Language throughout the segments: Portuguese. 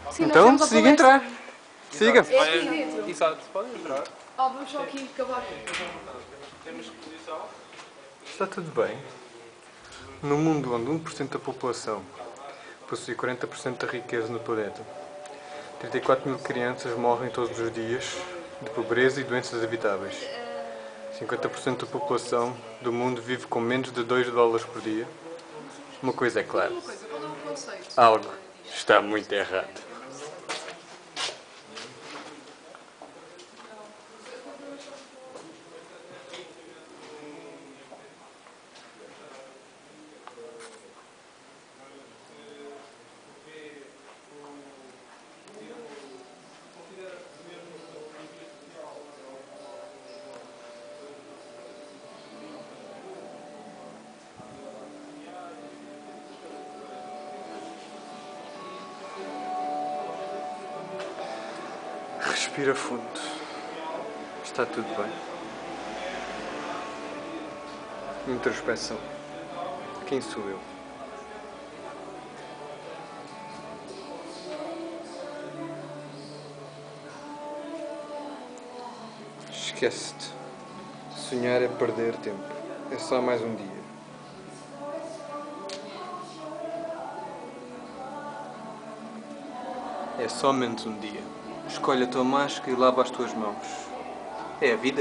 Sim, Então, siga entrar. Siga. É aqui dentro. Exato, pode entrar. Vamos só aqui acabar. Temos exposição. Está tudo bem. No mundo onde 1% da população possui 40% da riqueza no planeta, 34 mil crianças morrem todos os dias de pobreza e doenças evitáveis. 50% da população do mundo vive com menos de $2 por dia. Uma coisa é clara. Uma coisa, qual é o conceito? Algo está muito errado. Respira fundo. Está tudo bem. Introspeção. Quem sou eu? Esquece-te. Sonhar é perder tempo. É só mais um dia. É somente um dia. Escolhe a tua máscara e lava as tuas mãos. É a vida.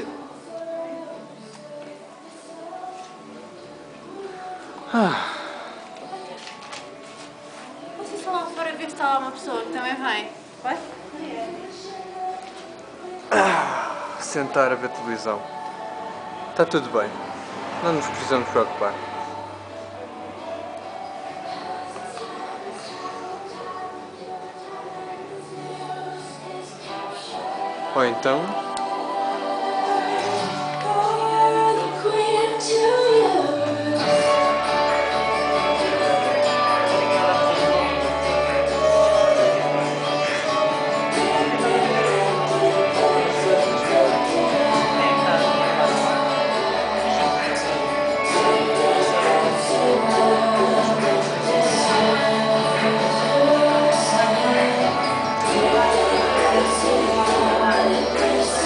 Vocês estão lá fora ver se está lá uma pessoa que também vem. Vai? Sentar a ver televisão. Está tudo bem. Não nos precisamos preocupar. Ou então...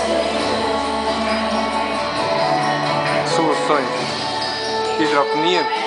Soluções. Hidroponia.